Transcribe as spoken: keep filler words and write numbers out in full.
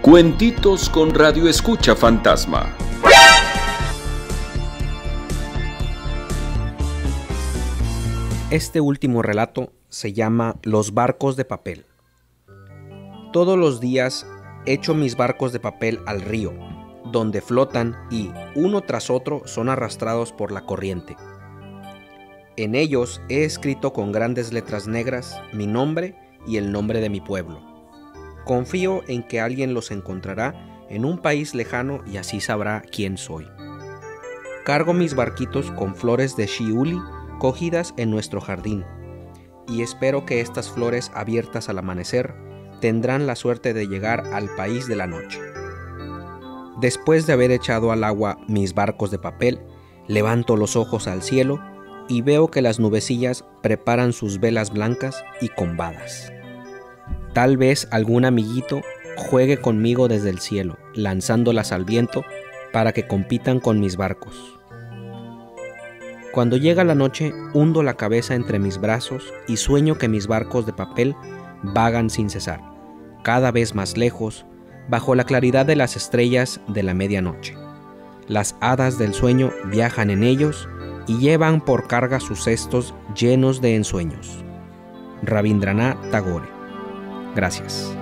Cuentitos con Radio Escucha Fantasma. Este último relato se llama Los barcos de papel. Todos los días echo mis barcos de papel al río, donde flotan y, uno tras otro, son arrastrados por la corriente. En ellos he escrito con grandes letras negras mi nombre y el nombre de mi pueblo. Confío en que alguien los encontrará en un país lejano y así sabrá quién soy. Cargo mis barquitos con flores de shiuli cogidas en nuestro jardín, y espero que estas flores abiertas al amanecer tendrán la suerte de llegar al país de la noche. Después de haber echado al agua mis barcos de papel, levanto los ojos al cielo y veo que las nubecillas preparan sus velas blancas y combadas. Tal vez algún amiguito juegue conmigo desde el cielo, lanzándolas al viento para que compitan con mis barcos. Cuando llega la noche, hundo la cabeza entre mis brazos y sueño que mis barcos de papel vagan sin cesar, cada vez más lejos, bajo la claridad de las estrellas de la medianoche. Las hadas del sueño viajan en ellos y llevan por carga sus cestos llenos de ensueños. Rabindranath Tagore. Gracias.